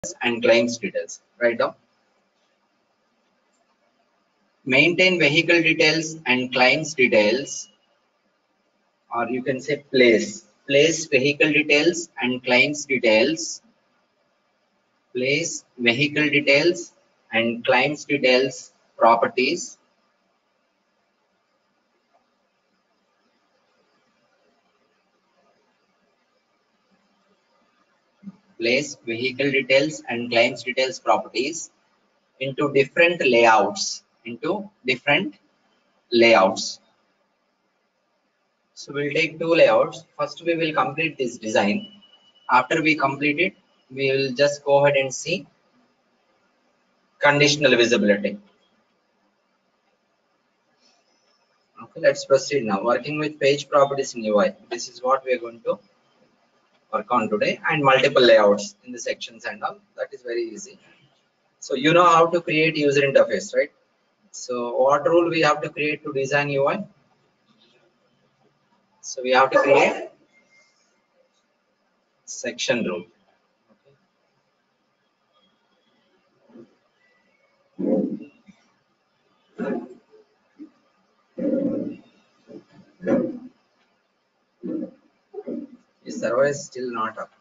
and claims details. Write down. Maintain vehicle details and claims details, or you can say place vehicle details and claims details, place vehicle details and claims details properties, place vehicle details and claims details properties into different layouts, So we'll take two layouts. First we will complete this design. After we complete it, we will just go ahead and see conditional visibility. Okay, let's proceed now. Working with page properties in UI. This is what we are going to work on today, and multiple layouts in the sections and all. That is very easy. So you know how to create user interface, right? So what rule we have to create to design UI? So we have to create section rule. The server is still not up.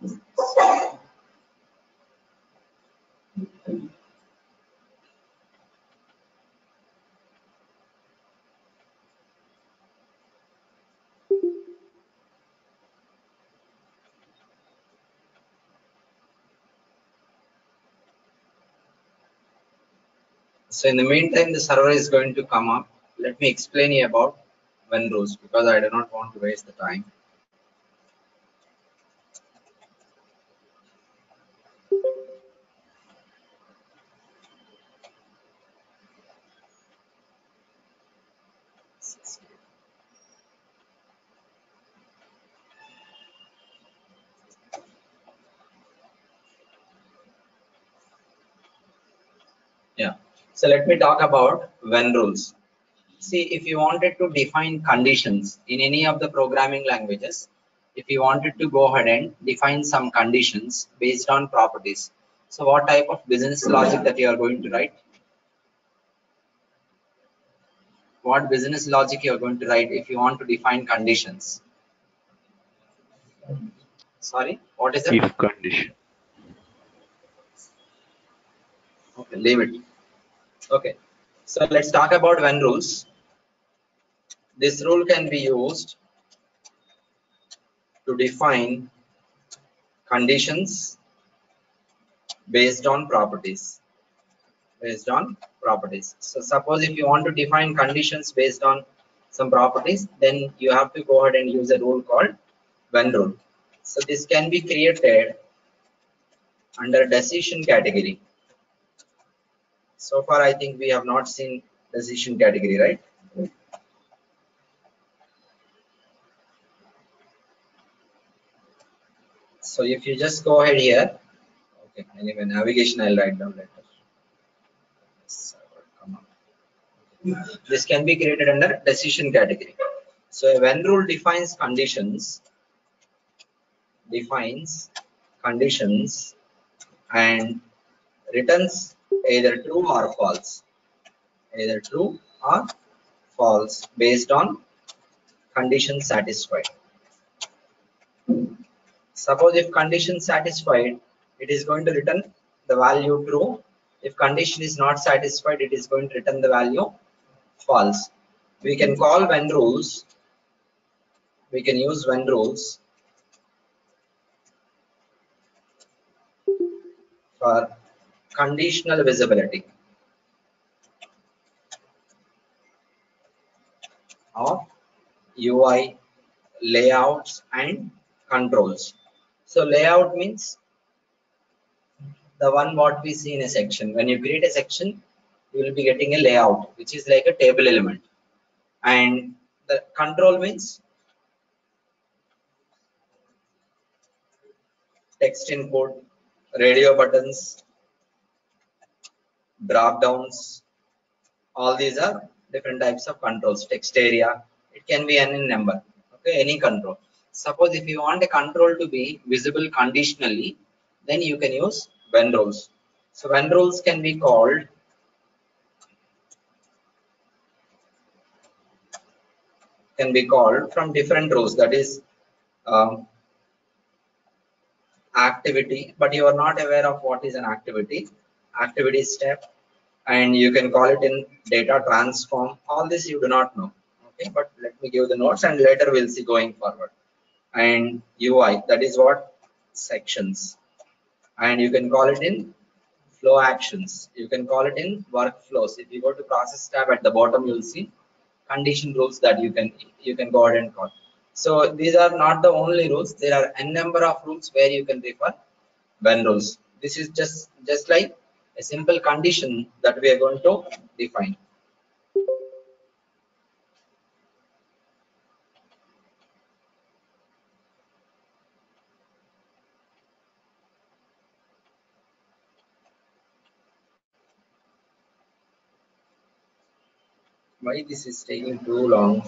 So in the meantime, the server is going to come up. Let me explain you about when rules, because I do not want to waste the time. Yeah. So let me talk about when rules. See, if you wanted to define conditions in any of the programming languages, if you wanted to go ahead and define some conditions based on properties, so what type of business logic that you are going to write? What business logic you are going to write if you want to define conditions? Sorry, what is it? If condition. Okay, leave it. Okay, so let's talk about when rules. This rule can be used to define conditions based on properties. So suppose if you want to define conditions based on some properties, then you have to go ahead and use a rule called when rule. So this can be created under decision category. So far I think we have not seen decision category, right? So if you just go ahead here, okay, anyway, navigation I'll write down later. This can be created under decision category. So a when rule defines conditions and returns either true or false based on condition satisfied. Suppose if condition satisfied, it is going to return the value true. If condition is not satisfied, it is going to return the value false. We can call when rules, we can use when rules for conditional visibility of UI layouts and controls. So layout means the one what we see in a section. When you create a section, you will be getting a layout, which is like a table element. And the control means text input, radio buttons, drop downs. All these are different types of controls. Text area, it can be any number. Okay, any control. Suppose if you want a control to be visible conditionally, then you can use when roles. So when roles can be called from different rows. That is um, activity, but you are not aware of what is an activity step, and you can call it in data transform. All this you do not know. Okay, but let me give the notes and later we'll see going forward. And UI, that is what sections, and you can call it in flow actions. You can call it in workflows. If you go to process tab at the bottom, you'll see condition rules that you can go ahead and call. So these are not the only rules. There are a number of rules where you can refer when rules. This is just like a simple condition that we are going to define. Why this is taking too long?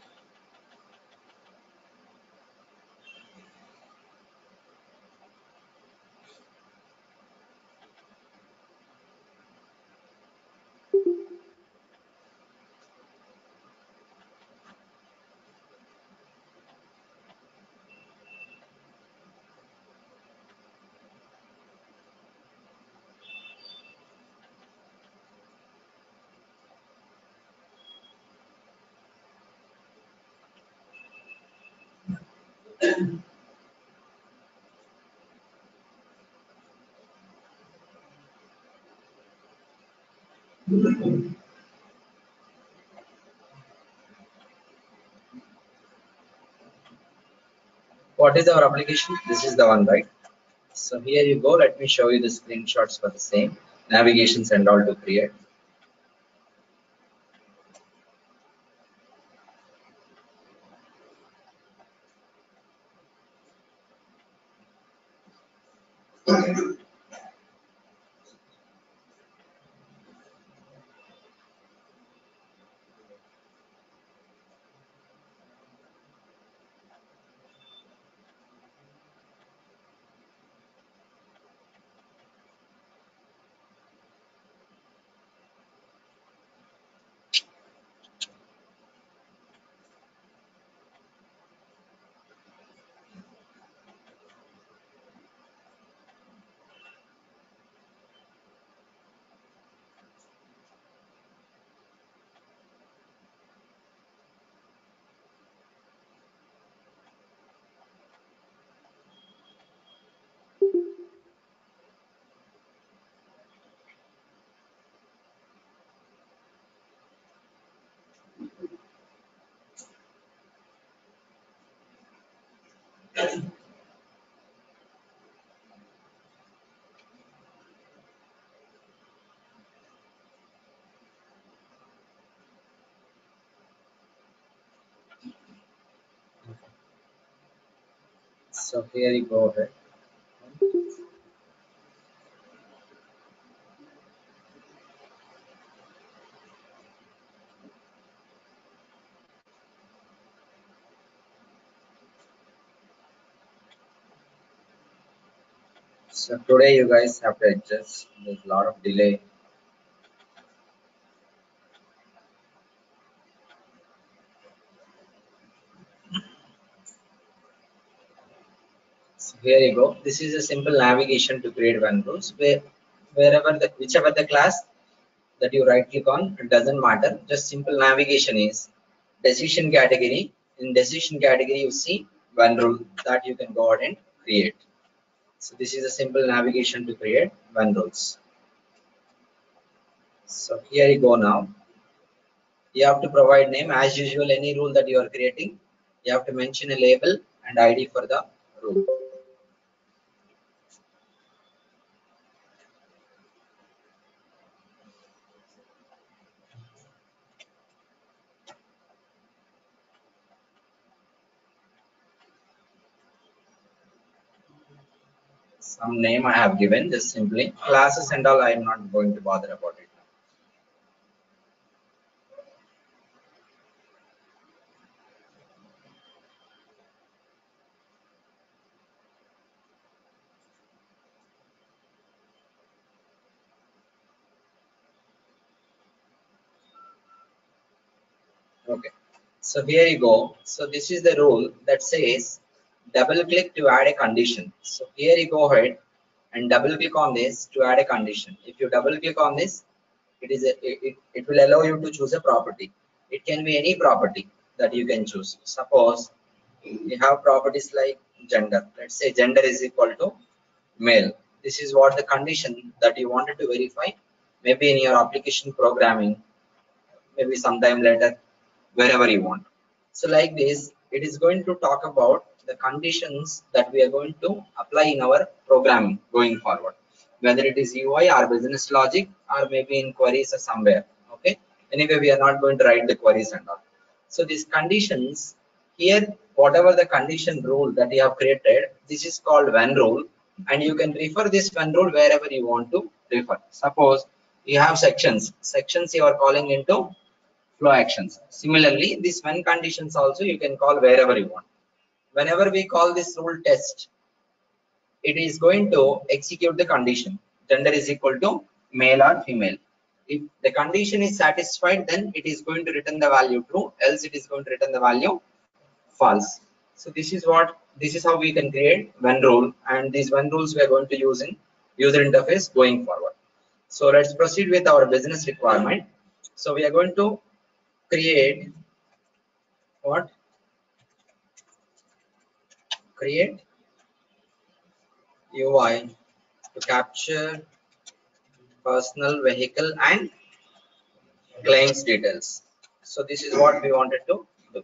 What is our application? This is the one, right? So here you go. Let me show you the screenshots for the same navigations and all to create. So here you go ahead. So today you guys have to adjust. There's a lot of delay. So here you go. This is a simple navigation to create one rules where whichever the class that you right click on, it doesn't matter. Just simple navigation is decision category. In decision category, you see one rule that you can go ahead and create. So this is a simple navigation to create one rules. So here you go now. You have to provide name as usual. Any rule that you are creating, you have to mention a label and ID for the rule. Some name I have given, just simply classes and all. I am not going to bother about it. Okay. So here you go. So this is the rule that says double click to add a condition. So here you go ahead and double click on this to add a condition. If you double click on this, it will allow you to choose a property. It can be any property that you can choose. Suppose you have properties like gender. Let's say gender is equal to male. This is what the condition that you wanted to verify. Maybe in your application programming, maybe sometime later, wherever you want. So like this, it is going to talk about the conditions that we are going to apply in our programming going forward, whether it is UI or business logic or maybe in queries or somewhere. Okay, anyway, we are not going to write the queries and all. So these conditions here, whatever the condition rule that you have created, this is called when rule, and you can refer this when rule wherever you want to refer. Suppose you have sections you are calling into flow actions. Similarly, this when conditions also you can call wherever you want. Whenever we call this rule test, it is going to execute the condition. Gender is equal to male or female. If the condition is satisfied, then it is going to return the value true, else it is going to return the value false. So this is how we can create when rule, and these when rules we are going to use in user interface going forward. So let's proceed with our business requirement. So we are going to create what? Create UI to capture personal vehicle and claims details. So this is what we wanted to do.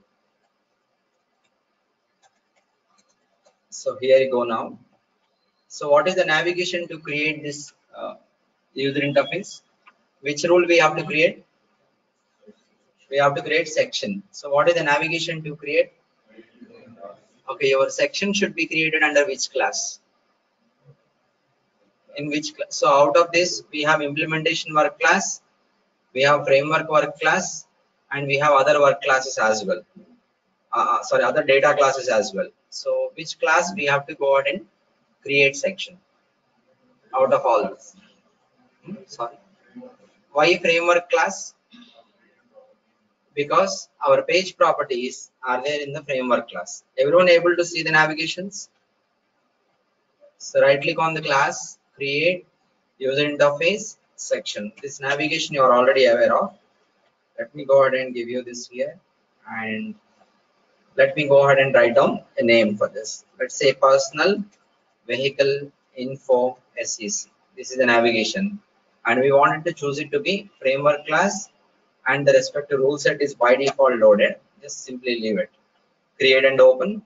So here you go now. So what is the navigation to create this user interface? Which rule we have to create? We have to create section. So what is the navigation to create? Okay, your section should be created under which class? In which class? So out of this, we have implementation work class, we have framework work class, and we have other work classes as well. Sorry, other data classes as well. So which class we have to go ahead and create section out of all this? Sorry, why framework class? Because our page properties are there in the framework class. Everyone able to see the navigations? So right click on the class, create user interface section. This navigation you are already aware of. Let me go ahead and give you this here, and let me go ahead and write down a name for this. Let's say personal vehicle info SEC. This is the navigation, and we wanted to choose it to be framework class, and the respective rule set is by default loaded. Just simply leave it. Create and open.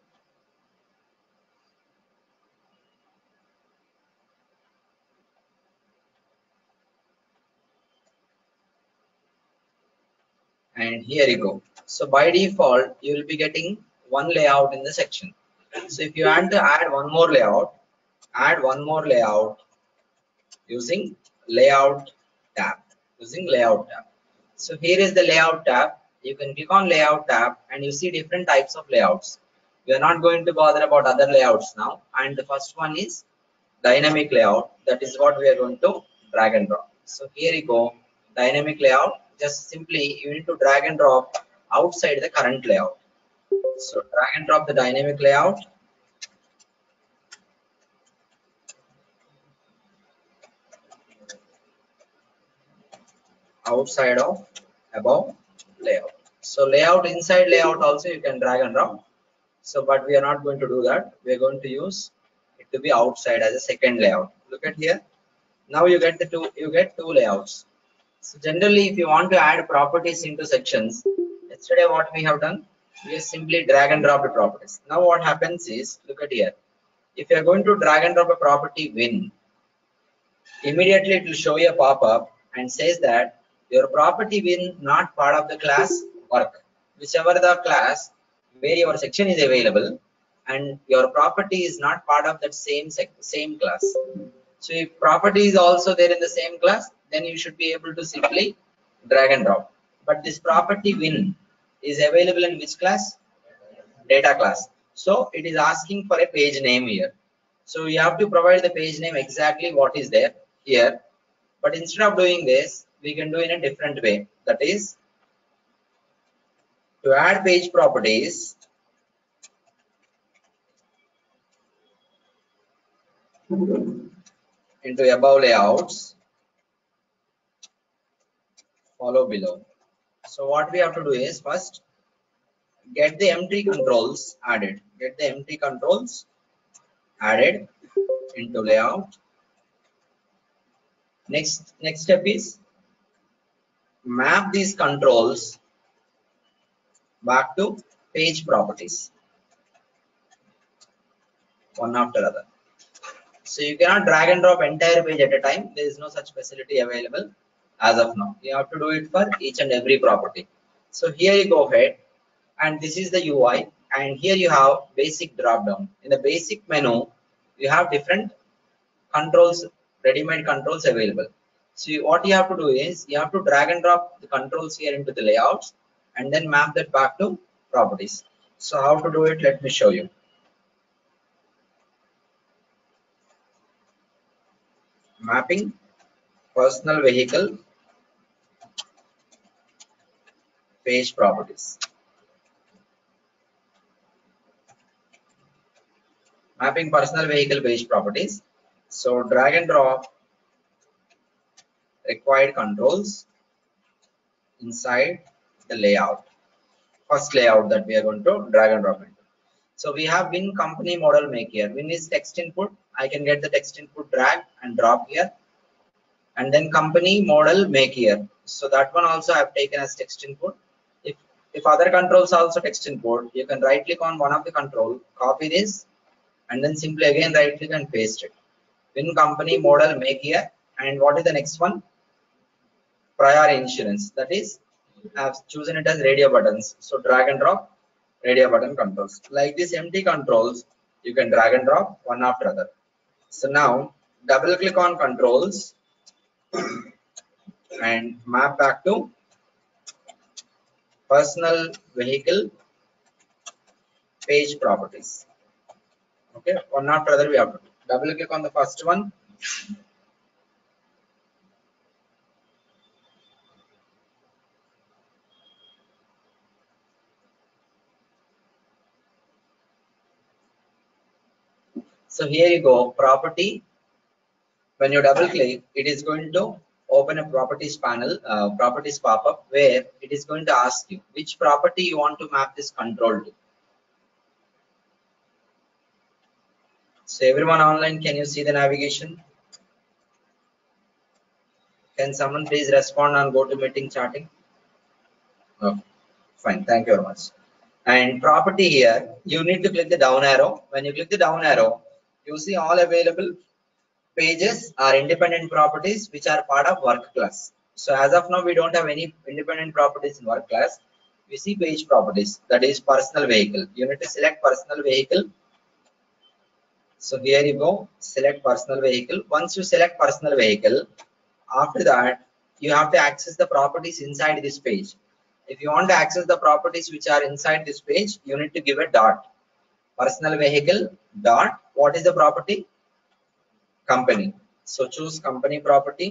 And here you go. So by default, you will be getting one layout in the section. So if you want to add one more layout, add one more layout using layout tab. So here is the layout tab. You can click on layout tab and you see different types of layouts. We are not going to bother about other layouts now. And the first one is dynamic layout. That is what we are going to drag and drop. So here you go, dynamic layout. Just simply you need to drag and drop outside the current layout. So drag and drop the dynamic layout. Outside of above layout. So layout, inside layout also you can drag and drop. So but we are not going to do that. We are going to use it to be outside as a second layout. Look at here. Now you get two layouts. So generally, if you want to add properties into sections, yesterday what we have done, we just simply drag and drop the properties. Now what happens is, look at here. If you are going to drag and drop a property win, immediately it will show you a pop-up and says that your property win not part of the class work. Whichever the class where your section is available, and your property is not part of that same class. So if property is also there in the same class, then you should be able to simply drag and drop. But this property win is available in which class? Data class. So it is asking for a page name here. So you have to provide the page name exactly what is there here. But instead of doing this, we can do in a different way. That is, To add page properties, into above layouts, follow below. So what we have to do is first get the empty controls added. Get the empty controls added into layout. Next step is map these controls back to page properties, one after other. So you cannot drag and drop entire page at a time. There is no such facility available as of now. You have to do it for each and every property. So here you go ahead, and this is the UI, and here you have basic drop down. In the basic menu, you have different controls, ready-made controls available. So what you have to do is you have to drag and drop the controls here into the layouts and then map that back to properties. So how to do it, let me show you. Mapping personal vehicle page properties. Mapping personal vehicle page properties. So drag and drop required controls inside the layout. First layout that we are going to drag and drop into. So we have Win company model make here. Win is text input. I can get the text input, drag and drop here. And then company model make here. So that one also I have taken as text input. If other controls also text input, you can right click on one of the control, copy this, and then simply again right click and paste it. Win company model make here. And what is the next one? Prior insurance. That is, I have chosen it as radio buttons. So drag and drop radio button controls. Like this empty controls, you can drag and drop one after other. So now double click on controls and map back to personal vehicle page properties. Okay, one after other we have to do. Double click on the first one. So here you go, property. When you double click, it is going to open a properties panel, properties pop-up, where it is going to ask you which property you want to map this control to. So everyone online, can you see the navigation? Can someone please respond on GoToMeeting chatting? Okay, fine, thank you very much. And property here, you need to click the down arrow. When you click the down arrow, you see all available pages are independent properties which are part of work class. So as of now, we don't have any independent properties in work class. We see page properties, that is personal vehicle. You need to select personal vehicle. So here you go, select personal vehicle. Once you select personal vehicle, after that, you have to access the properties inside this page. If you want to access the properties which are inside this page, you need to give a dot. Personal vehicle dot, what is the property? Company. So choose company property.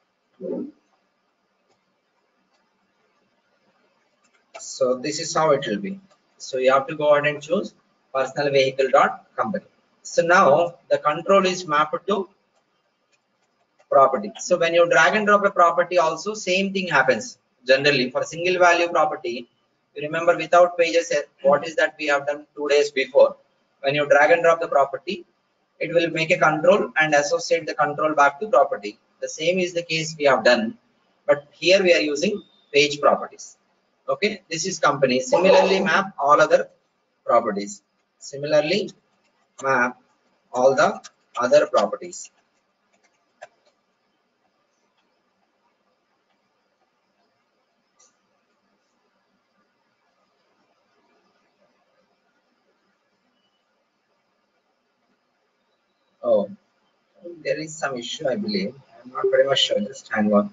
So this is how it will be. So you have to go ahead and choose personal vehicle dot company. So now the control is mapped to property. So when you drag and drop a property, also same thing happens. Generally for single value property, you remember without pages, what is that we have done 2 days before. When you drag and drop the property, it will make a control and associate the control back to property. The same is the case we have done, but here we are using page properties. Okay, this is company. Similarly, map all other properties. Similarly, map all the other properties. Oh, there is some issue, I believe. I'm not very much sure. Just hang on.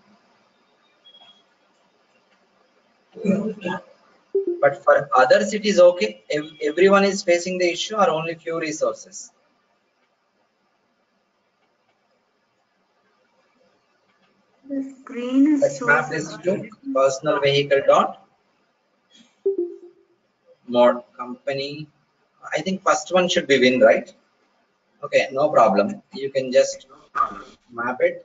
But for others, it is okay. Everyone is facing the issue, or only few resources. The screen is Let's map this to personal vehicle dot more company. I think first one should be win, right? Okay, no problem. You can just map it.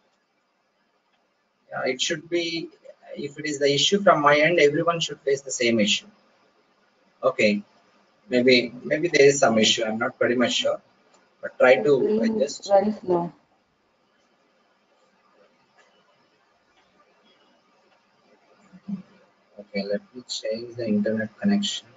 It should be, if it is the issue from my end, everyone should face the same issue. Okay, maybe there is some issue. I'm not pretty much sure, but try to adjust. Very slow. Okay, let me change the internet connection.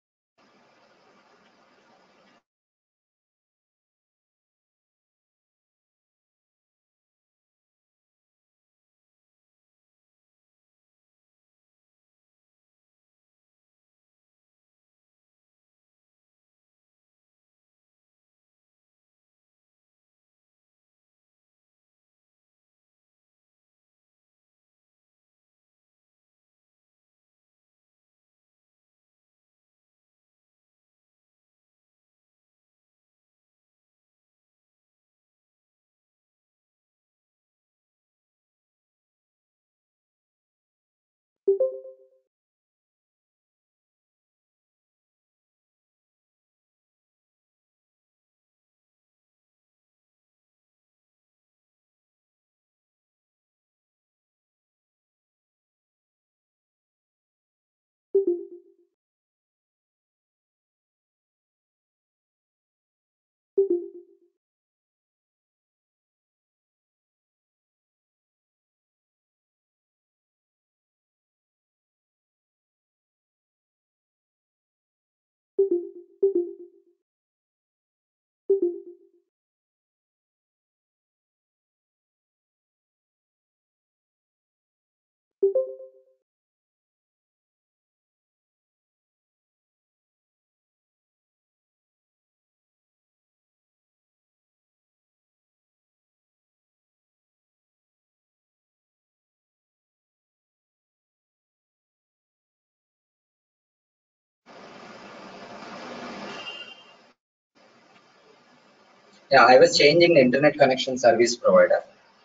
Yeah, I was changing the internet connection service provider.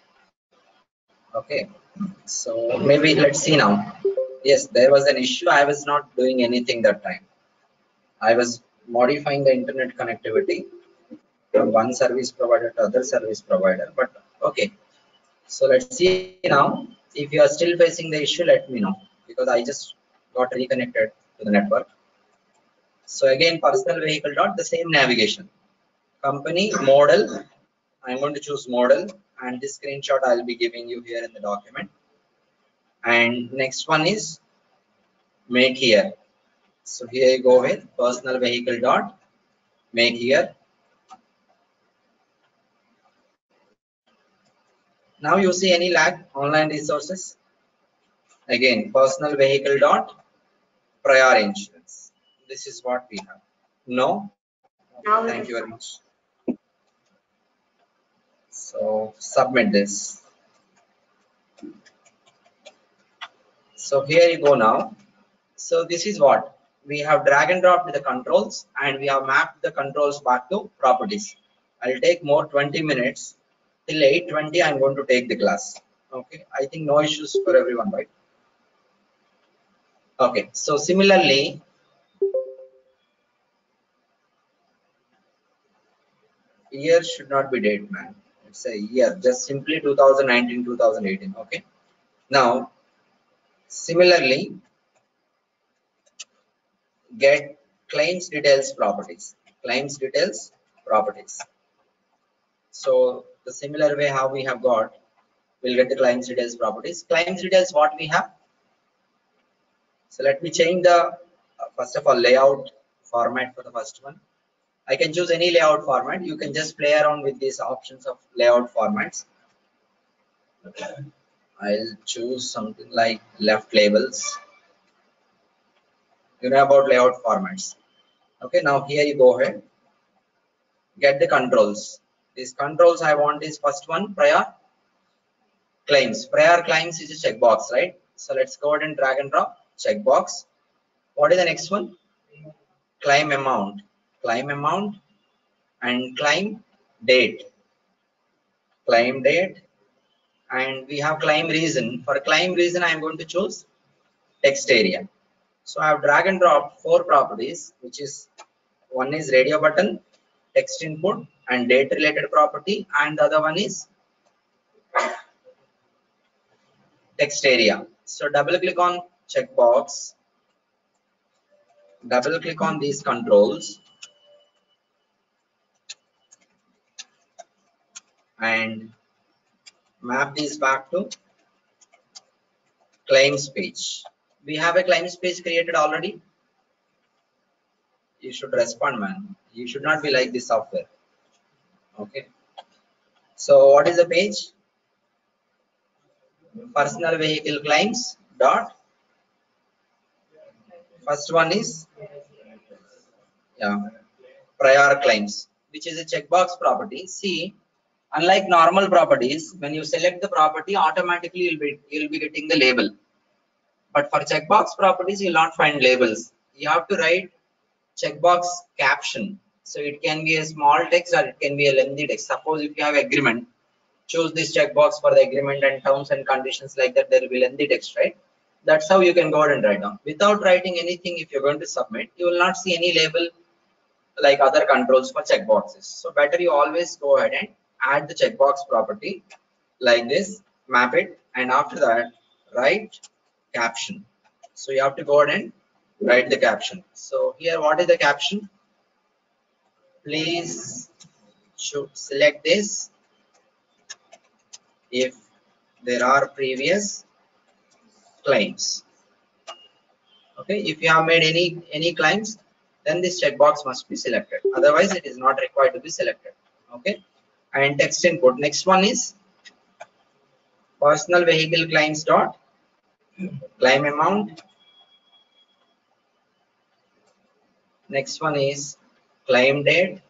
Okay, so maybe let's see now. Yes, there was an issue. I was not doing anything that time. I was modifying the internet connectivity from one service provider to other service provider. But okay, so let's see now. If you are still facing the issue, let me know, because I just got reconnected to the network. So again, personal vehicle dot, the same navigation. Company, model, I'm going to choose model, and this screenshot I'll be giving you here in the document. And next one is make here. So here you go with personal vehicle dot make here. Now you see any lag online resources. Again, personal vehicle dot prior insurance. This is what we have. No, thank you very much. So submit this. So here you go now. So this is what we have drag and dropped the controls, and we have mapped the controls back to properties. I'll take more 20 minutes. Till 8:20 I'm going to take the class. Okay, I think no issues for everyone, right? Okay, so similarly, year should not be date, man. It's a year, just simply 2019, 2018. Okay, now similarly, get claims details properties. Claims details properties. So the similar way how we have got, we'll get the claims details properties. Claims details, what we have. So let me change the first of all layout format for the first one. I can choose any layout format. You can just play around with these options of layout formats. I'll choose something like left labels. You know about layout formats. Okay, now here you go ahead. Get the controls. These controls I want is first one, prior claims. Prior claims is a checkbox, right? So let's go ahead and drag and drop checkbox. What is the next one? Claim amount. Claim amount and claim date. Claim date. And we have claim reason. For claim reason, I am going to choose text area. So I have drag and dropped 4 properties, which is one is radio button, text input and date related property, and the other one is text area. So double click on checkbox, double click on these controls and map these back to claims page. We have a claims page created already. You should respond, man. You should not be like this software. Okay. So what is the page? Personal vehicle claims dot. First one is prior claims, which is a checkbox property. See, unlike normal properties, when you select the property, automatically you'll be getting the label. But for checkbox properties, you'll not find labels. You have to write checkbox caption. So it can be a small text or it can be a lengthy text. Suppose if you have agreement, choose this checkbox for the agreement and terms and conditions like that, there will be lengthy text, right? That's how you can go ahead and write down. Without writing anything, if you're going to submit, you will not see any label like other controls for checkboxes. So better you always go ahead and add the checkbox property like this, map it, and after that, write caption. So you have to go ahead and write the caption. So here, what is the caption? Please should select this if there are previous claims. Okay, if you have made any claims, then this checkbox must be selected. Otherwise, it is not required to be selected. Okay, and text input. Next one is personal vehicle claims dot claim amount. Next one is claim date.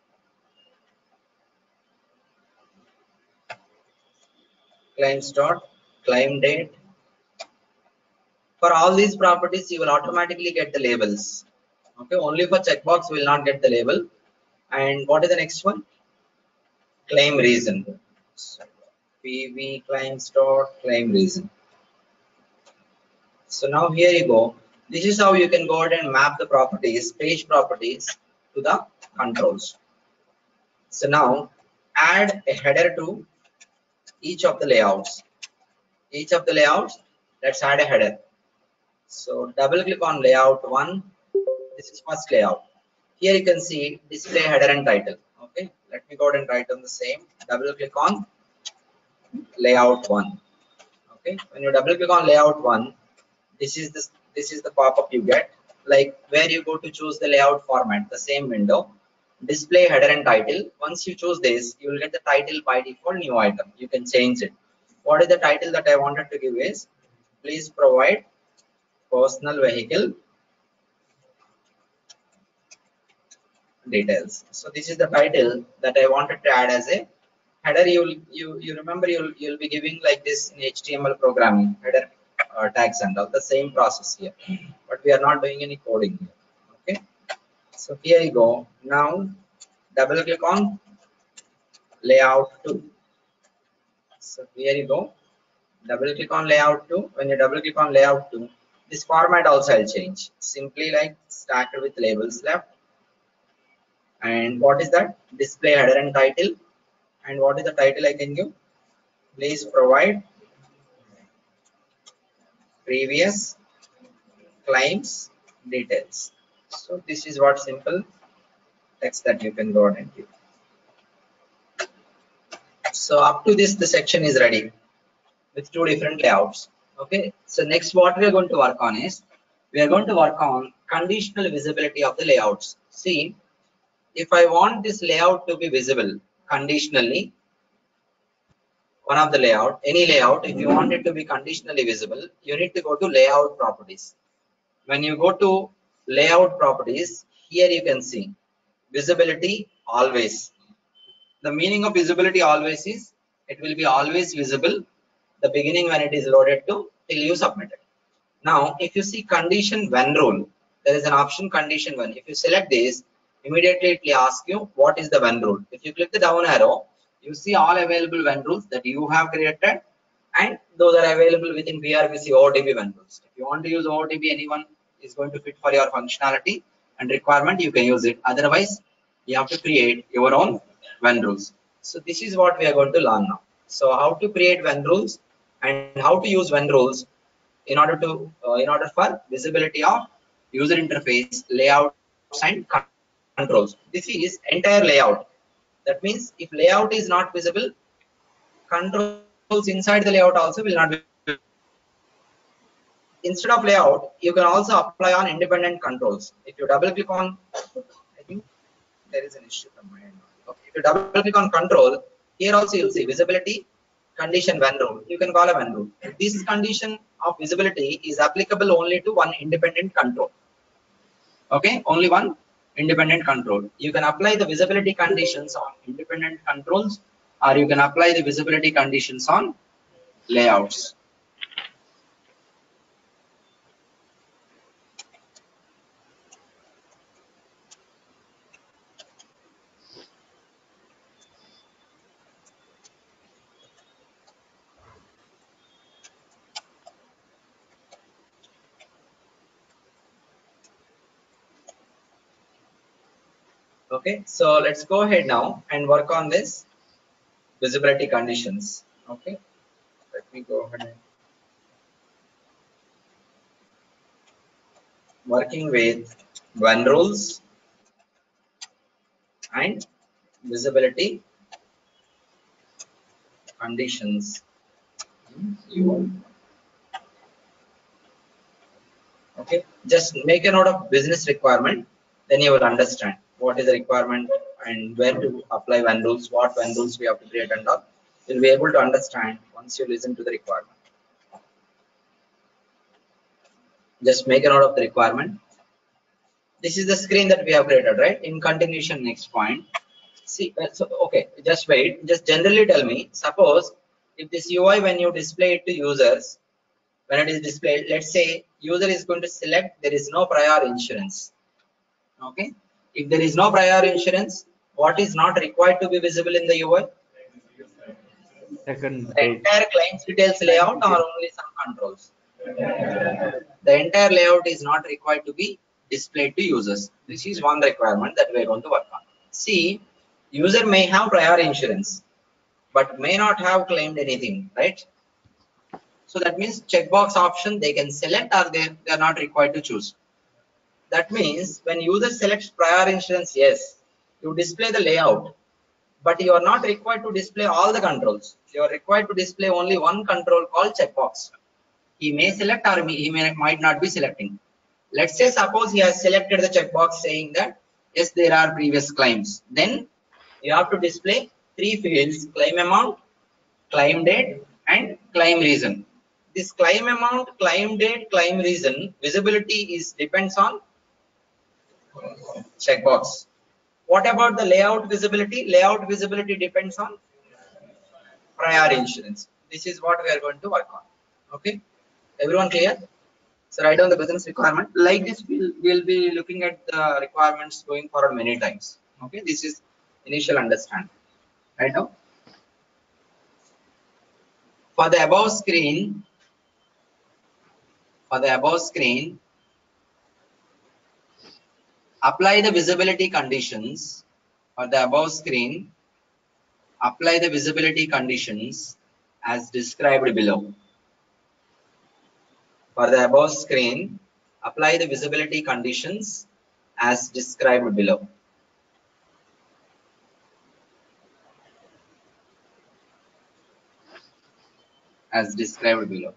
Claims dot claim date. For all these properties, you will automatically get the labels. Okay, only for checkbox will not get the label. And what is the next one? Claim reason. So, PV claims dot claim reason. So now here you go. This is how you can go ahead and map the properties, page properties to the controls. So now add a header to each of the layouts. Each of the layouts, let's add a header. So double click on layout 1. This is first layout. Here you can see display header and title. Okay, let me go ahead and write on the same. Double click on layout 1. Okay, when you double click on layout 1, this is the pop-up you get, like where you go to choose the layout format, the same window, display header and title. Once you choose this, you will get the title by default new item. You can change it. What is the title that I wanted to give is please provide personal vehicle details. So this is the title that I wanted to add as a header. You remember you'll be giving like this in HTML programming, header tags and all the same process here, but we are not doing any coding here. Okay, so here you go. Now double click on layout 2. So here you go, double click on layout 2. When you double click on layout 2, this format also will change, simply like stacked with labels left. And what is that? Display header and title. And what is the title I can give? Please provide previous claims details. So this is what simple text that you can go ahead and give. So up to this, the section is ready with 2 different layouts. Okay, so next what we are going to work on is we are going to work on conditional visibility of the layouts. See, if I want this layout to be visible conditionally, one of the layout, any layout, if you want it to be conditionally visible, you need to go to layout properties. When you go to layout properties, here you can see visibility always. The meaning of visibility always is it will be always visible the beginning when it is loaded to till you submit it. Now, if you see condition when rule, there is an option condition when. If you select this, immediately it will ask you what is the when rule. If you click the down arrow, you see all available when rules that you have created, and those are available within PRBC OOTP when rules. If you want to use OOTP, anyone is going to fit for your functionality and requirement, you can use it. Otherwise, you have to create your own when rules. So this is what we are going to learn now. So how to create when rules and how to use when rules in order for visibility of user interface, layouts and controls. This is entire layout. That means if layout is not visible, controls inside the layout also will not be visible. Instead of layout, you can also apply on independent controls. If you double click on, I think there is an issue from my end. Okay, if you double click on control, here also you'll see visibility condition when rule. You can call a when rule. This condition of visibility is applicable only to one independent control. Okay, only one independent control. You can apply the visibility conditions on independent controls, or you can apply the visibility conditions on layouts. Okay, so let's go ahead now and work on this visibility conditions. Okay, let me go ahead and working with when rules and visibility conditions. Okay, just make a note of business requirement, then you will understand what is the requirement and where to apply when rules, what when rules we have to create and all. You'll be able to understand once you listen to the requirement. Just make a note of the requirement. This is the screen that we have created, right? In continuation, next point. See, so okay, just wait. Just generally tell me. Suppose if this UI, when you display it to users, when it is displayed, let's say user is going to select there is no prior insurance. Okay, if there is no prior insurance, what is not required to be visible in the UI? Second The page. entire claims details layout or only some controls? The entire layout is not required to be displayed to users. This is one requirement that we are going to work on. See, user may have prior insurance, but may not have claimed anything, right? So that means checkbox option they can select or they are not required to choose. That means when user selects prior insurance, yes, you display the layout, but you are not required to display all the controls. You are required to display only one control called checkbox. He may select or might not be selecting. Let's say suppose he has selected the checkbox saying that yes, there are previous claims. Then you have to display three fields: claim amount, claim date, and claim reason. This claim amount, claim date, claim reason visibility is depends on checkbox. What about the layout visibility? Layout visibility depends on prior insurance. This is what we are going to work on. Okay, everyone clear? So write down the business requirement. Like this, we'll be looking at the requirements going forward many times. Okay, this is initial understanding. Right now, for the above screen, apply the visibility conditions. For the above screen, apply the visibility conditions as described below. For the above screen, apply the visibility conditions as described below. As described below.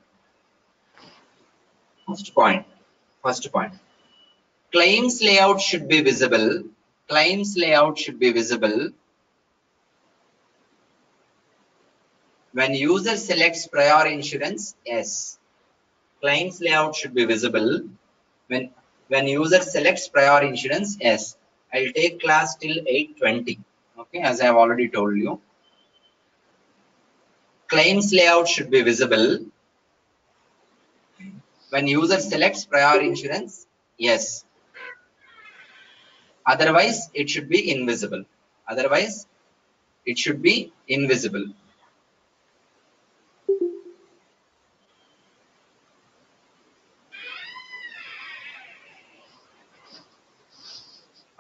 First point. Claims layout should be visible. Claims layout should be visible when user selects prior insurance. Yes. Claims layout should be visible when user selects prior insurance. Yes. I'll take class till 8:20. Okay, as I have already told you. Claims layout should be visible when user selects prior insurance. Yes. Otherwise, it should be invisible. Otherwise, it should be invisible.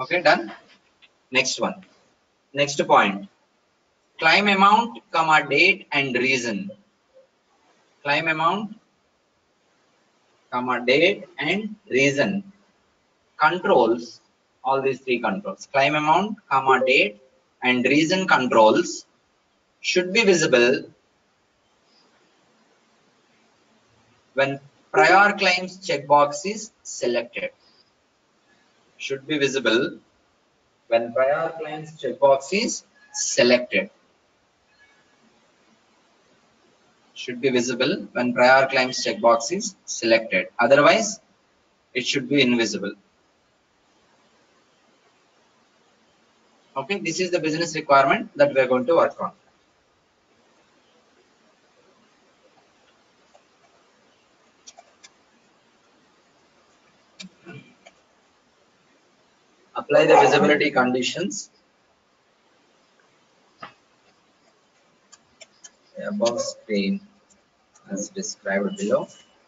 Okay, done. Next one. Next point. Claim amount, comma, date and reason. Claim amount, comma, date and reason controls all these three controls. Claim amount, comma, date and reason controls should be visible when prior claims checkbox is selected. Should be visible when prior claims checkbox is selected. Should be visible when prior claims checkbox is selected. Otherwise, it should be invisible. Okay, this is the business requirement that we are going to work on. Apply the visibility conditions above screen as described below.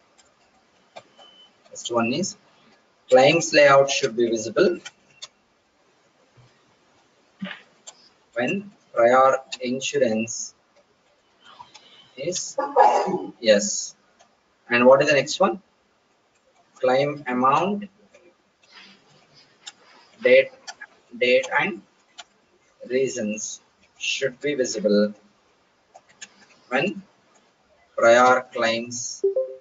First one is claims layout should be visible when prior insurance is yes. And what is the next one? Claim amount, date and reasons should be visible when prior claims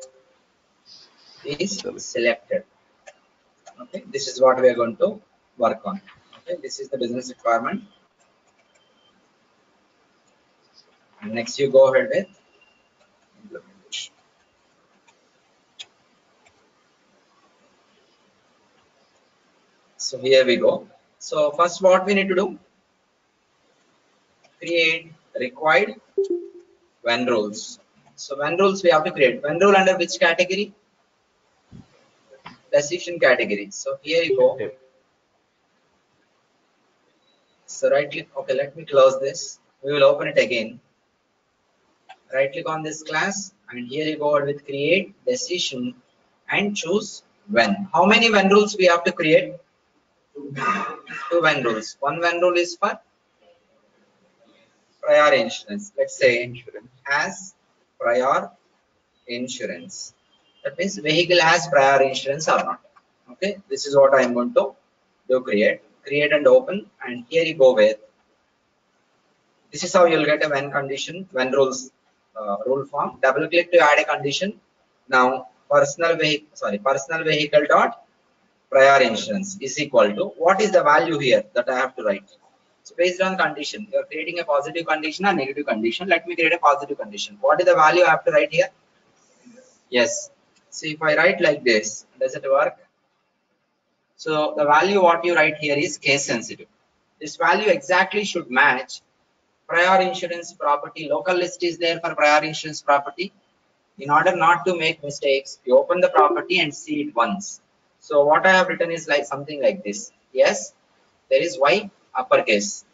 is selected. Okay, this is what we are going to work on. Okay, this is the business requirement. And next you go ahead with implementation. So here we go. So first what we need to do, create required when rules. So when rules we have to create. When rule under which category? Decision category. So here you go. So right click. Okay, let me close this. We will open it again. Right click on this class and here you go with create decision and choose when. How many when rules we have to create? Two when rules. One when rule is for prior insurance. Let's say has prior insurance. That means vehicle has prior insurance or not. Okay, this is what I am going to do. Create and open, and here you go with. This is how you'll get a when condition, when rules rule form. Double click to add a condition. Now personal vehicle dot prior insurance is equal to, what is the value here that I have to write? So based on condition, you are creating a positive condition or negative condition. Let me create a positive condition. What is the value I have to write here? Yes. See, if I write like this, does it work? So the value what you write here is case sensitive. This value exactly should match prior insurance property. Local list is there for prior insurance property. In order not to make mistakes, you open the property and see it once. So what I have written is like something like this. Yes, there is Y uppercase.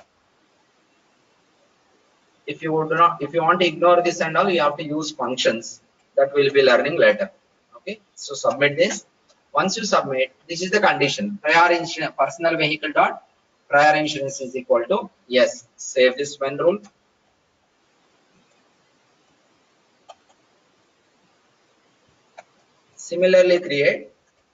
If you want to ignore this and all, you have to use functions that we'll be learning later. Okay, so submit this. Once you submit, this is the condition. Prior insurance, personal vehicle dot prior insurance is equal to yes. Save this when rule. Similarly, create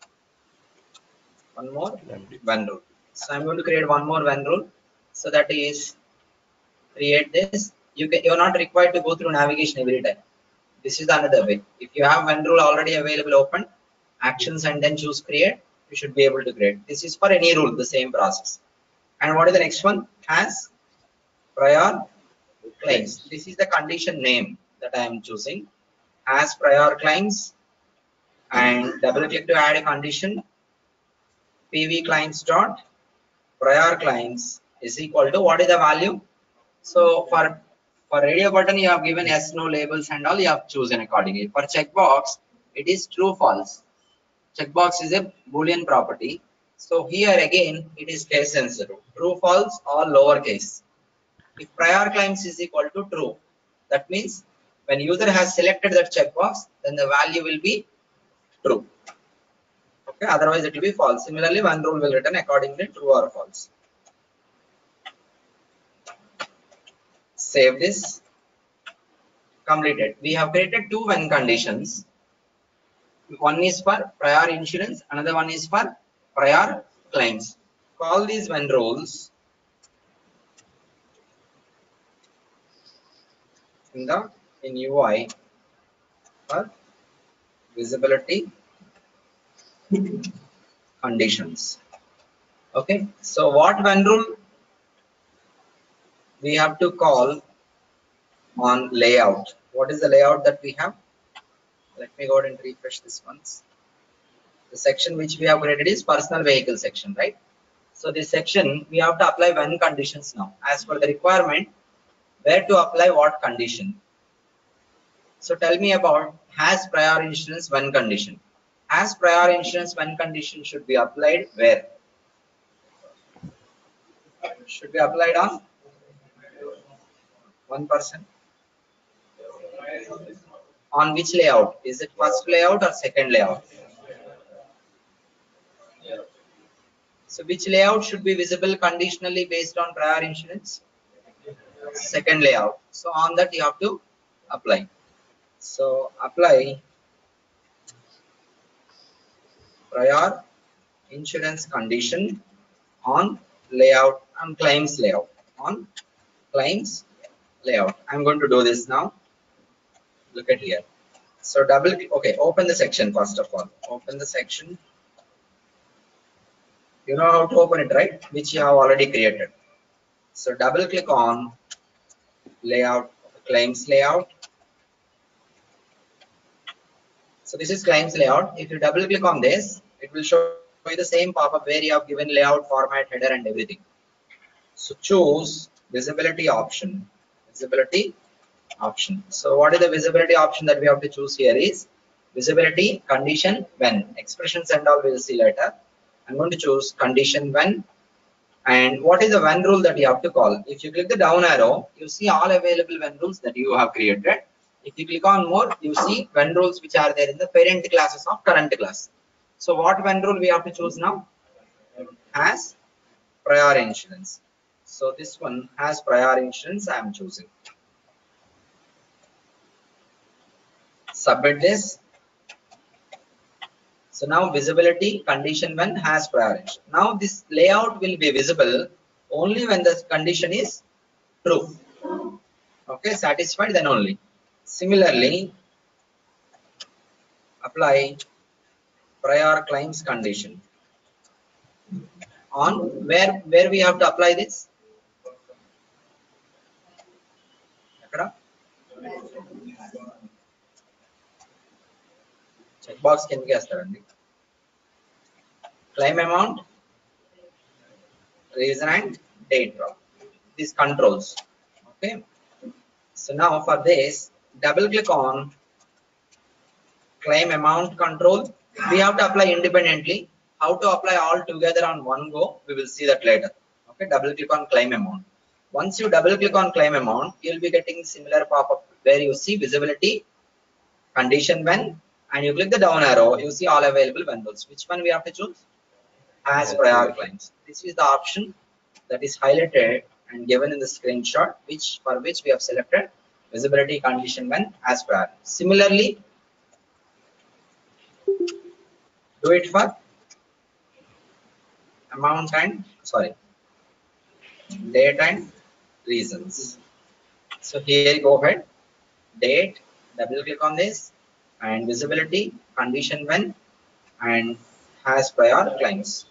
one more when rule. So I'm going to create one more when rule. So that is create this. You're not required to go through navigation every time. This is another way. If you have when rule already available open, actions and then choose create, you should be able to create. This is for any rule, the same process. And what is the next one? Has prior claims. This is the condition name that I am choosing. Has prior claims, and double click to add a condition. PV claims dot prior claims is equal to, what is the value? So for radio button you have given yes, no labels and all, you have chosen accordingly. For checkbox, it is true, false. Checkbox is a Boolean property. So here again, it is case sensitive. True, false or lowercase. If prior claims is equal to true, that means when user has selected that checkbox, then the value will be true. Okay, otherwise it will be false. Similarly, when rule will return accordingly true or false. Save this. Completed. We have created two when conditions. One is for prior insurance, another one is for prior claims. Call these when rules in UI for visibility conditions. Okay, so what when rule we have to call on layout? What is the layout that we have? Let me go ahead and refresh this once. The section which we have created is personal vehicle section, right? So this section we have to apply when conditions now. As per the requirement, where to apply what condition? So tell me about has prior insurance when condition. Has prior insurance when condition should be applied where? Should be applied on one person. On which layout? Is it first layout or second layout? So which layout should be visible conditionally based on prior insurance? Second layout. So on that you have to apply. So apply prior insurance condition on layout, on claims layout, on claims layout. I'm going to do this now. Look at here. So double click. Okay, open the section first of all. Open the section. You know how to open it, right? Which you have already created. So double click on layout, claims layout. So this is claims layout. If you double click on this, it will show you the same pop-up where you have given layout, format, header and everything. So choose visibility option. Visibility option. So what is the visibility option that we have to choose here is visibility condition when. Expressions and all we will see later. I'm going to choose condition when. And what is the when rule that you have to call? If you click the down arrow, you see all available when rules that you have created. If you click on more, you see when rules which are there in the parent classes of current class. So what when rule we have to choose now? Has prior insurance. So this one has prior insurance I am choosing. Submit this. So now visibility condition when has prior insurance. Now this layout will be visible only when the condition is true. Okay, satisfied then only. Similarly, apply prior claims condition on where we have to apply this. Checkbox can be claim amount, reason and date drop. These controls. Okay. So now for this, double click on claim amount control. We have to apply independently. How to apply all together on one go, we will see that later. Okay, double click on claim amount. Once you double click on claim amount, you'll be getting similar pop-up where you see visibility, condition when, and you click the down arrow, you see all available when rules. Which one we have to choose? As prior claims. This is the option that is highlighted and given in the screenshot, for which we have selected visibility condition when as prior. Similarly, do it for amount and date and reasons. So here go ahead, date, double click on this, and visibility condition when and has prior claims.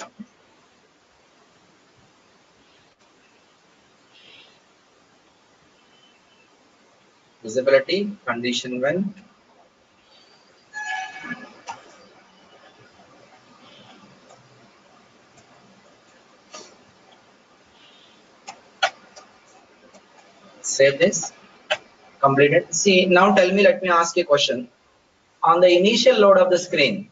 Visibility condition when save this. Completed. See, now tell me, let me ask you a question. On the initial load of the screen,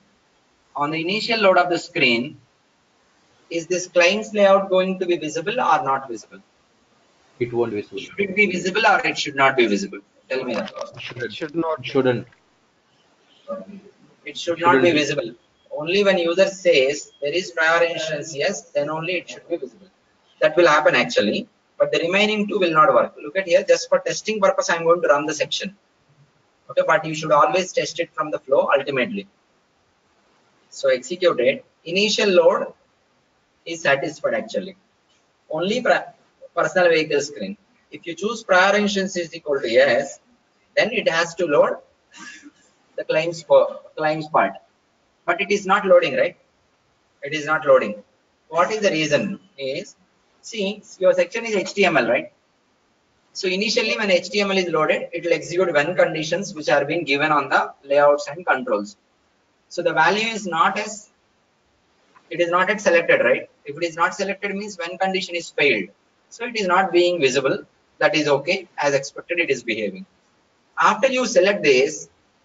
is this claims layout going to be visible or not visible? It won't be visible. Should it be visible or it should not be visible? Tell me that. Shouldn't. It should not be visible. Only when user says there is prior insurance, yes, then only it should be visible. That will happen actually, but the remaining two will not work. Look at here, just for testing purpose, I'm going to run the section. Okay, but you should always test it from the flow ultimately. So execute it. Initial load is satisfied actually. Only personal vehicle screen. If you choose prior insurance is equal to yes, then it has to load the claims part. But it is not loading, right? It is not loading. What is the reason? Is see your section is HTML, right? So initially when HTML is loaded, it will execute when conditions which are being given on the layouts and controls. So the value is not as it is not yet selected, right? If it is not selected means when condition is failed. So it is not being visible. That is okay. As expected, it is behaving. After you select this,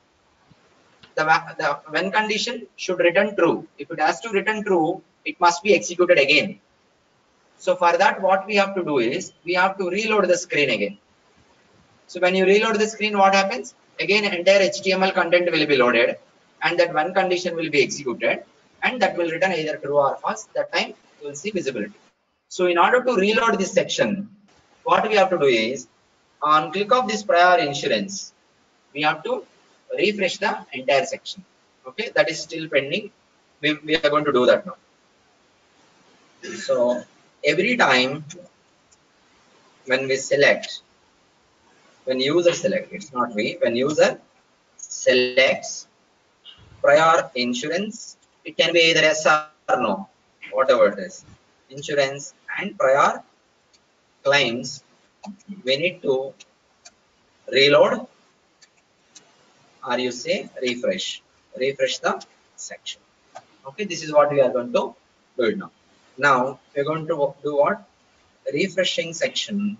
the when condition should return true. If it has to return true, it must be executed again. So for that, what we have to do is we have to reload the screen again. So when you reload the screen, what happens? Again, entire HTML content will be loaded, and that one condition will be executed, and that will return either true or false. That time you will see visibility. So in order to reload this section, what we have to do is on click of this prior insurance, we have to refresh the entire section. Okay, that is still pending. We are going to do that now. So every time when we select, when user select, it's not we, when user selects prior insurance, it can be either yes or no, whatever it is, insurance and prior claims, we need to reload or you say refresh the section. Okay, this is what we are going to do it now. Now we're going to do what? Refreshing section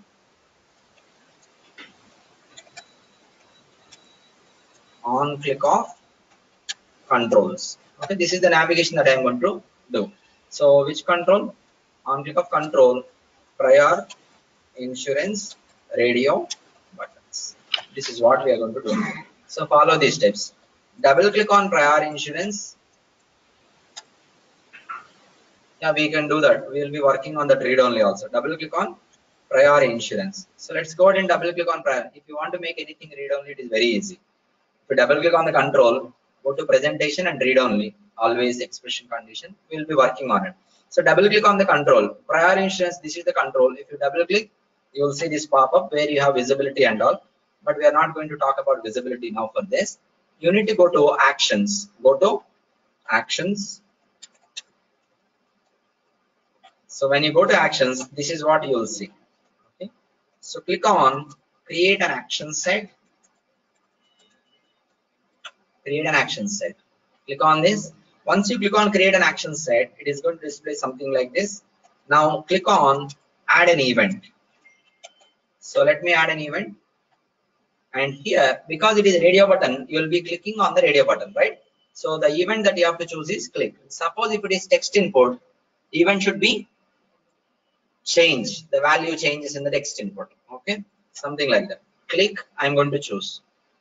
on click of controls. Okay, this is the navigation that I'm going to do. So which control? On click of control, prior insurance radio buttons. This is what we are going to do. So follow these steps. Double click on prior insurance. Yeah, we can do that. We will be working on that read only also. Double click on prior insurance. So let's go ahead and double click on prior. If you want to make anything read only, it is very easy. If you double click on the control, go to presentation and read only. Always expression condition. We will be working on it. So double click on the control. Prior insurance, this is the control. If you double click, you will see this pop-up where you have visibility and all. But we are not going to talk about visibility now for this. You need to go to actions. Go to actions. So when you go to actions, this is what you will see. Okay. So click on create an action set. Create an action set. Click on this. Once you click on create an action set, it is going to display something like this. Now click on add an event. So let me add an event. And here, because it is a radio button, you will be clicking on the radio button, right? So the event that you have to choose is click. Suppose if it is text input, event should be change. The value changes in the text input. Okay, something like that. Click. I'm going to choose.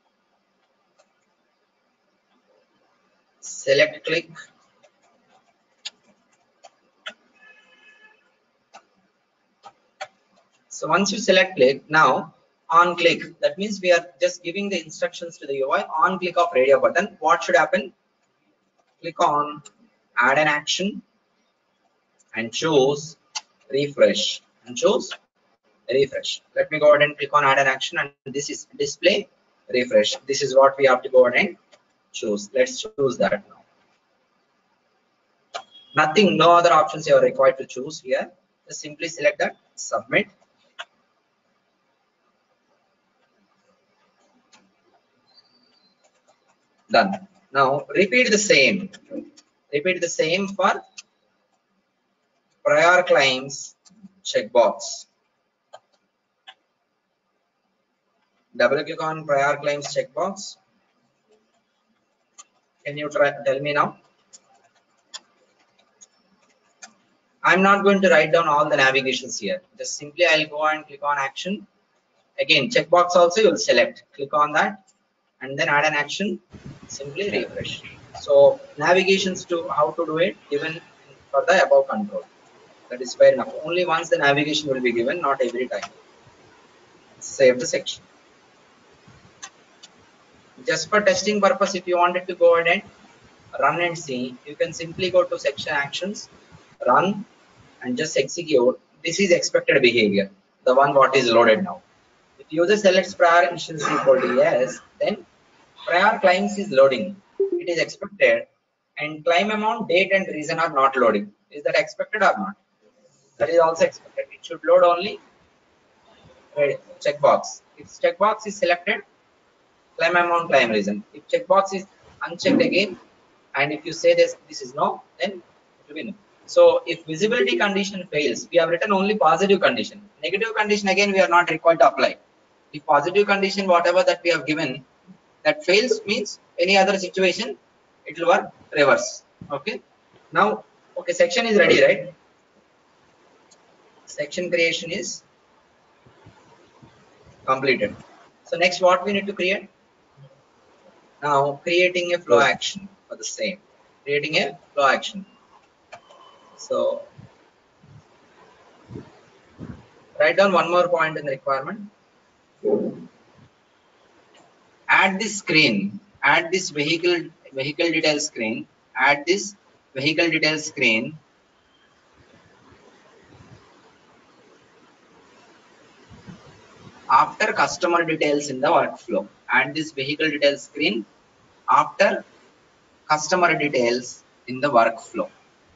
Select click. So once you select click, now on click, that means we are just giving the instructions to the UI. On click of radio button, what should happen? Click on add an action and choose refresh and choose refresh. Let me go ahead and click on add an action, and this is display refresh. This is what we have to go ahead and choose. Let's choose that now. Nothing, no other options you are required to choose here. Just simply select that, submit. Done. Now repeat the same. Repeat the same for prior claims checkbox. Double click on prior claims checkbox. Can you tell me now? I'm not going to write down all the navigations here. Just simply I'll go and click on action. Again, checkbox also you will select. Click on that and then add an action. Simply refresh. So navigations to how to do it given for the above control. That is fair enough. Only once the navigation will be given, not every time. Save the section. Just for testing purpose, if you wanted to go ahead and run and see, you can simply go to section actions, run, and just execute. This is expected behavior, the one what is loaded now. If user selects prior instance equal to yes, then prior claims is loading. It is expected, and claim amount, date, and reason are not loading. Is that expected or not? That is also expected. It should load only checkbox. If checkbox is selected, claim amount, claim reason. If checkbox is unchecked again, and if you say this is no, then it will be no. So if visibility condition fails, we have written only positive condition. Negative condition again we are not required to apply. If positive condition whatever that we have given that fails means any other situation it will work reverse. Okay. Now okay, section is ready, right? Section creation is completed. So next what we need to create? Now creating a flow Flow. action for the same. Creating a flow action. So write down one more point in the requirement. Add this screen. Add this vehicle detail screen. Add this vehicle detail screen after customer details in the workflow. Add this vehicle detail screen after customer details in the workflow.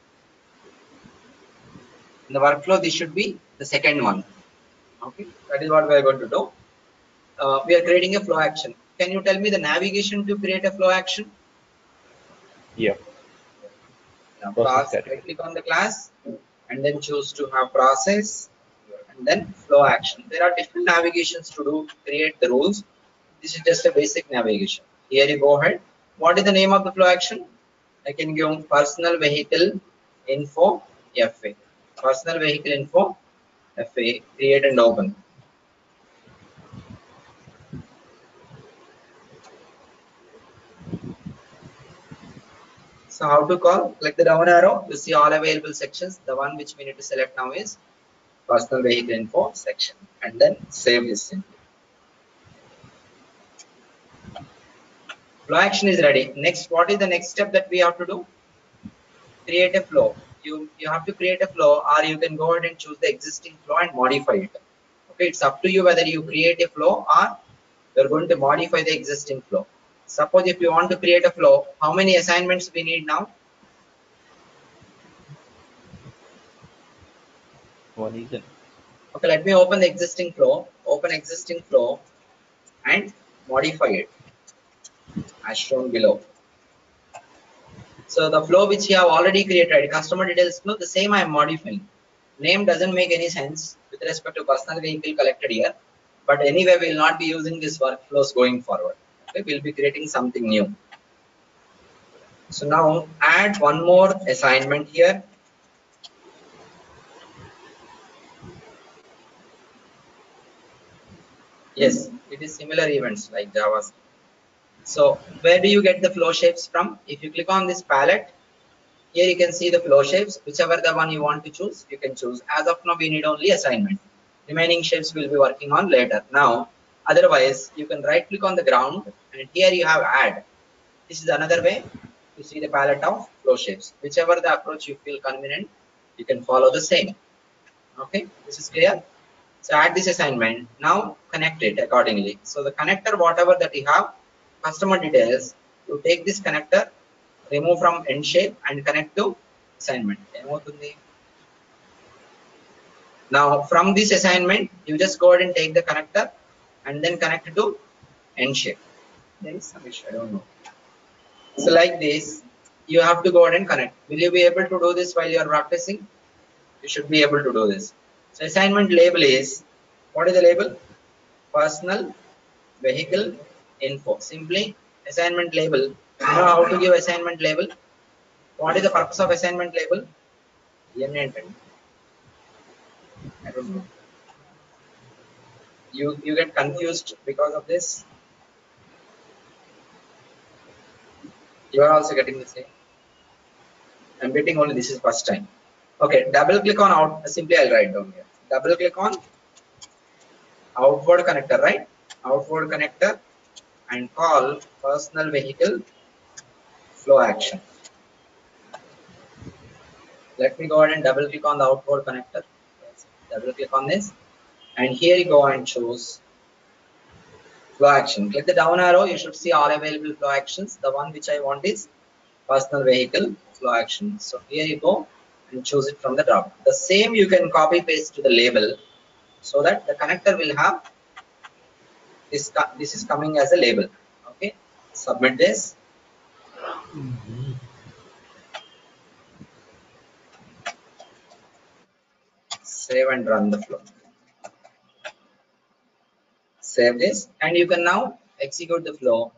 In the workflow, this should be the second one. Okay, that is what we are going to do. We are creating a flow action. Can you tell me the navigation to create a flow action? Yeah. Now, Process right category. click on the class and then choose to have process and then flow action. There are different navigations to do, create the rules. This is just a basic navigation. Here you go ahead. What is the name of the flow action? I can give personal vehicle info FA. Personal vehicle info FA, create and open. So how to call? Click the down arrow. You see all available sections. The one which we need to select now is personal vehicle info section and then save this simply. Flow action is ready. Next, what is the next step that we have to do? Create a flow. You have to create a flow, or you can go ahead and choose the existing flow and modify it. Okay, it's up to you whether you create a flow or you're going to modify the existing flow. Suppose if you want to create a flow, how many assignments we need now? One is an Okay, let me open the existing flow. Open existing flow and modify it as shown below. So the flow which you have already created, customer details flow, the same I am modifying. Name doesn't make any sense with respect to personal vehicle collected here, but anyway we will not be using this workflows going forward. Okay, we'll be creating something new. So now add one more assignment here. Yes, it is similar events like Java. So where do you get the flow shapes from? If you click on this palette, here you can see the flow shapes, whichever the one you want to choose, you can choose. As of now, we need only assignment. Remaining shapes we'll be working on later. Now, otherwise, you can right click on the ground and here you have add. This is another way to see the palette of flow shapes. Whichever the approach you feel convenient, you can follow the same. Okay, this is clear. So add this assignment. Now connect it accordingly. So the connector, whatever that you have, customer details, you take this connector, remove from end shape and connect to assignment. Now from this assignment, you just go ahead and take the connector and then connect to end shape. There is some issue, I don't know. So like this, you have to go ahead and connect. Will you be able to do this while you are practicing? You should be able to do this. So assignment label is, what is the label? Personal vehicle info. Simply assignment label. You know how to give assignment label? What is the purpose of assignment label? I don't know. You get confused because of this. You are also getting the same. I'm getting only this is first time. Okay, double click on out. Simply I'll write down here. Double click on outward connector, right? Outward connector and call personal vehicle flow action. Let me go ahead and double click on the outward connector. Yes. Double click on this, and here you go and choose flow action. Click the down arrow. You should see all available flow actions. The one which I want is personal vehicle flow action. So here you go and choose it from the drop. The same you can copy paste to the label, so that the connector will have this. This is coming as a label. Okay. Submit this. Save and run the flow. Save this, and you can now execute the flow.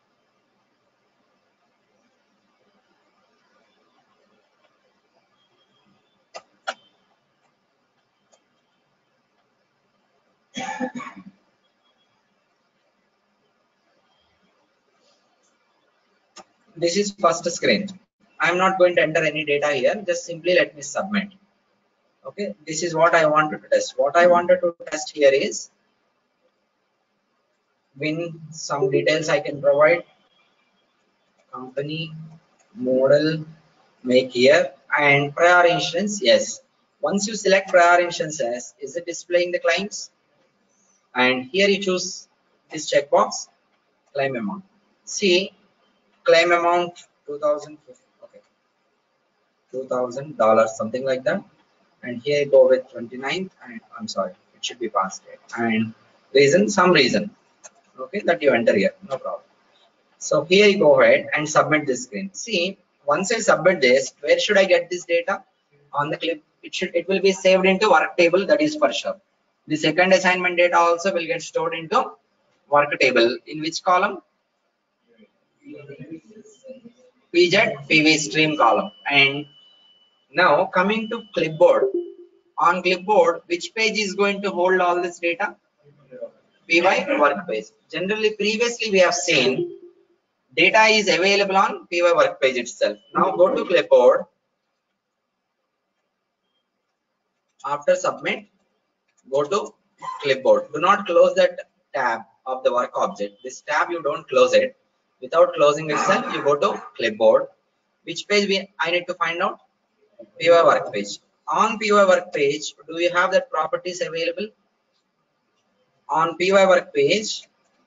This is first screen. I'm not going to enter any data here. Just simply let me submit. Okay, this is what I wanted to test. What I wanted to test here is when some details I can provide. Company, model, make here, and prior insurance. Yes. Once you select prior insurances, is it displaying the claims? And here you choose this checkbox, claim amount. See, claim amount 2000. Okay, $2,000, something like that. And here you go with 29th, and I'm sorry, it should be past date. And reason, some reason, okay, that you enter here, no problem. So here you go ahead and submit this screen. See, once I submit this, where should I get this data? On the clip, it will be saved into work table, that is for sure. The second assignment data also will get stored into work table. In which column? PZ PV stream column. And now coming to clipboard. On clipboard, which page is going to hold all this data? PY work page. Generally, previously we have seen data is available on PY work page itself. Now go to clipboard. After submit, go to clipboard. Do not close that tab of the work object. This tab you don't close it. Without closing itself, you go to clipboard. Which page I need to find out? PY work page. On PY work page, do you have that properties available? On PY work page,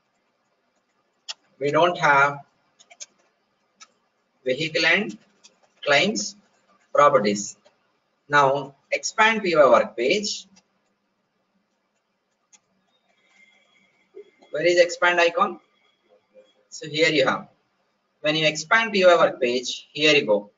we don't have vehicle and claims properties. Now expand PY work page. Where is expand icon? So here you have. When you expand PY work page, here you go.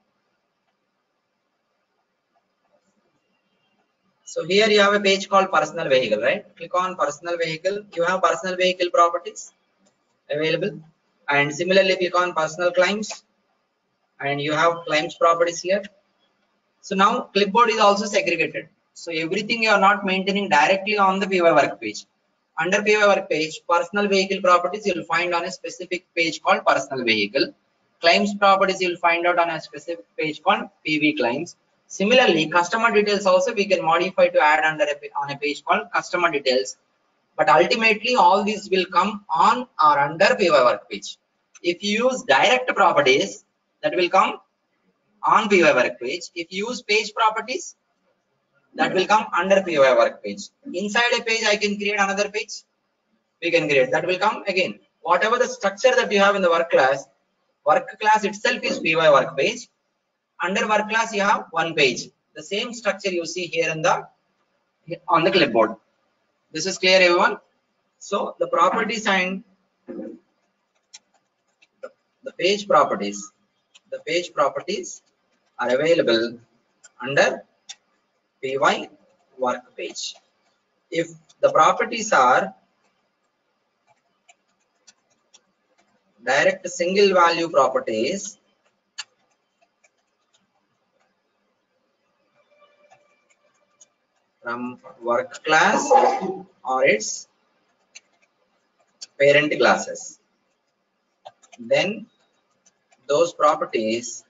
So here you have a page called personal vehicle, right? Click on personal vehicle. You have personal vehicle properties available. And similarly, click on personal claims. And you have claims properties here. So now clipboard is also segregated. So everything you are not maintaining directly on the PY work page. Under PY work page, personal vehicle properties you will find on a specific page called personal vehicle. Claims properties you will find out on a specific page called PV claims. Similarly, customer details also we can modify to add under on a page called customer details. But ultimately, all these will come on or under PY work page. If you use direct properties, that will come on PY work page. If you use page properties, that will come under PY work page. Inside a page, I can create another page. We can create that will come again. Whatever the structure that you have in the work class itself is PY work page. Under work class, you have one page. The same structure you see here in the on the clipboard. This is clear, everyone. So the properties and the page properties are available under PY work page. If the properties are direct single value properties, from work class or its parent classes, then those properties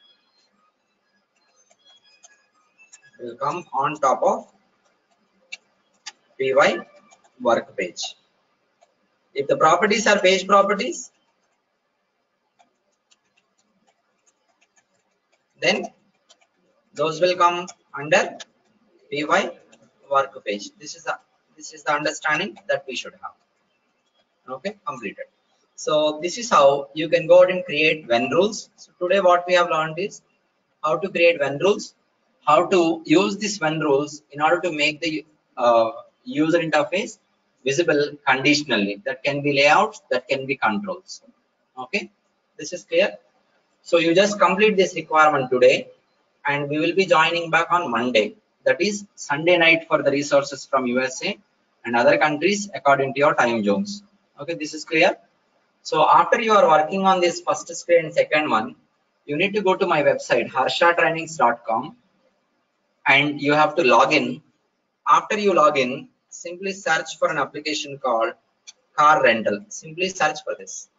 will come on top of PY work page. If the properties are page properties, then those will come under PY work page. This is the understanding that we should have. Okay, completed. So this is how you can go ahead and create when rules. So today what we have learned is how to create when rules, how to use these when rules in order to make the user interface visible conditionally. That can be layouts, that can be controls. Okay, this is clear. So you just complete this requirement today, and we will be joining back on Monday. That is Sunday night for the resources from USA and other countries according to your time zones. Okay, this is clear. So after you are working on this first screen and second one, you need to go to my website harshatrainings.com and you have to log in. After you log in, simply search for an application called car rental. Simply search for this.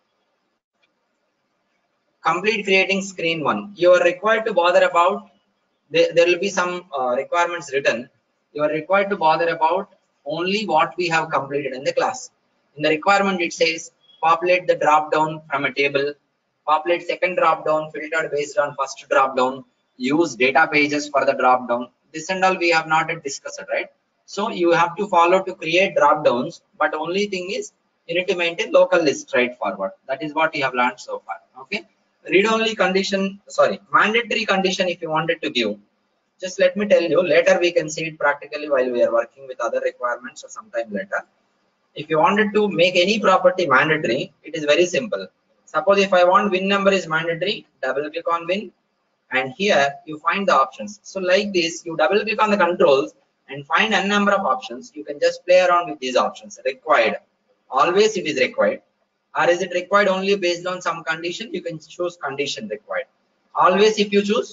Complete creating screen one. You are required to bother about, there will be some requirements written. You are required to bother about only what we have completed in the class. In the requirement it says populate the drop down from a table, populate second drop down filtered based on first drop down, use data pages for the drop down. This and all we have not yet discussed, right? So you have to follow to create drop downs, but only thing is you need to maintain local list straightforward. That is what you have learned so far. Okay, read only condition, sorry, mandatory condition if you wanted to give. Just let me tell you, later we can see it practically while we are working with other requirements or sometime later. If you wanted to make any property mandatory, it is very simple. Suppose if I want win number is mandatory, double click on win, and here you find the options. So like this, you double click on the controls and find n number of options. You can just play around with these options. Required, always it is required. Or is it required only based on some condition? You can choose condition required. Always if you choose,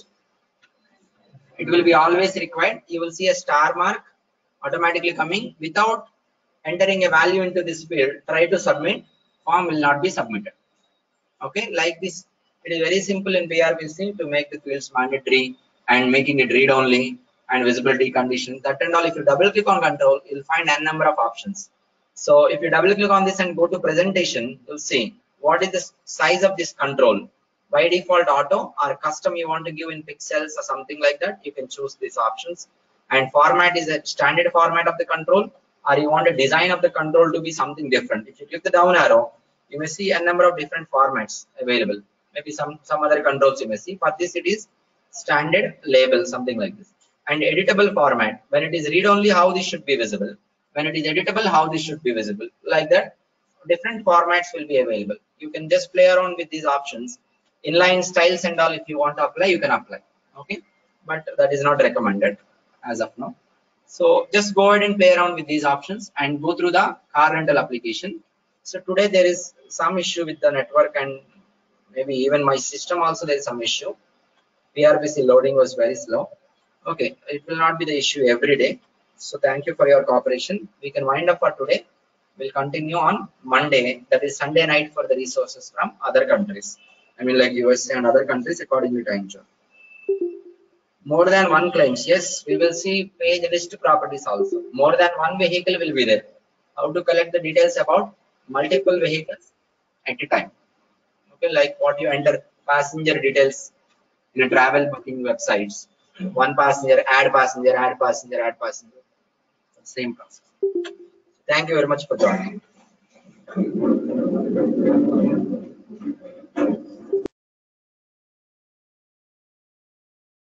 it will be always required. You will see a star mark automatically coming. Without entering a value into this field, try to submit, form will not be submitted. Okay, like this, it is very simple in PRPC to make the fields mandatory and making it read only and visibility condition. That and all, if you double click on control, you'll find n number of options. So if you double click on this and go to presentation, you'll see what is the size of this control. By default auto or custom you want to give in pixels or something like that, you can choose these options. And format is a standard format of the control, or you want a design of the control to be something different. If you click the down arrow, you may see a number of different formats available. Maybe some other controls you may see. For this it is standard label, something like this. And editable format, when it is read only, how this should be visible. When it is editable, how this should be visible. Like that, different formats will be available. You can just play around with these options. Inline styles and all, if you want to apply, you can apply. Okay, but that is not recommended as of now. So just go ahead and play around with these options and go through the car rental application. So today there is some issue with the network and maybe even my system also there is some issue. PRPC loading was very slow. Okay, it will not be the issue every day. So thank you for your cooperation. We can wind up for today. We'll continue on Monday, that is Sunday night for the resources from other countries. I mean like USA and other countries according to time zone. More than one claims, yes, we will see page list properties also. More than one vehicle will be there. How to collect the details about multiple vehicles at a time. Okay, like what you enter passenger details in a travel booking websites. One passenger, add passenger, add passenger, add passenger. Same process. Thank you very much for joining.